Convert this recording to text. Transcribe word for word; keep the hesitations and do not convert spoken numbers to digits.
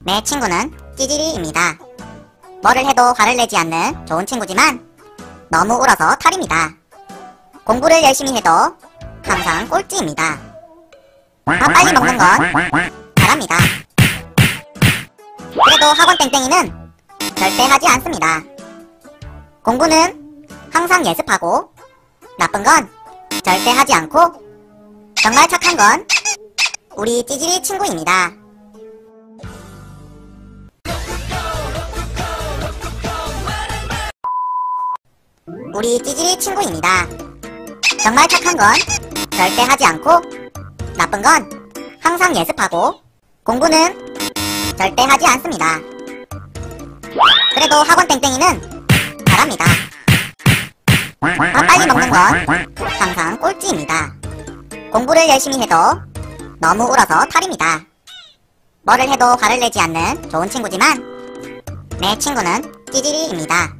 내 친구는 찌질이입니다. 뭐를 해도 화를 내지 않는 좋은 친구지만 너무 울어서 탈입니다. 공부를 열심히 해도 항상 꼴찌입니다. 밥 빨리 먹는 건 잘합니다. 그래도 학원 땡땡이는 절대 하지 않습니다. 공부는 항상 예습하고 나쁜 건 절대 하지 않고 정말 착한 건 우리 찌질이 친구입니다. 우리 찌질이 친구입니다. 정말 착한 건 절대 하지 않고 나쁜 건 항상 예습하고 공부는 절대 하지 않습니다. 그래도 학원 땡땡이는 잘합니다. 밥 빨리 먹는 건 항상 꼴찌입니다. 공부를 열심히 해도 너무 울어서 탈입니다. 뭐를 해도 화를 내지 않는 좋은 친구지만 내 친구는 찌질이입니다.